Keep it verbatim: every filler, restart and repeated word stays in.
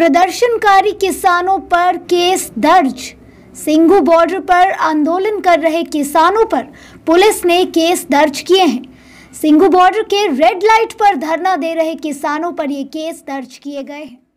प्रदर्शनकारी किसानों पर केस दर्ज। सिंघू बॉर्डर पर आंदोलन कर रहे किसानों पर पुलिस ने केस दर्ज किए हैं। सिंघू बॉर्डर के रेड लाइट पर धरना दे रहे किसानों पर ये केस दर्ज किए गए हैं।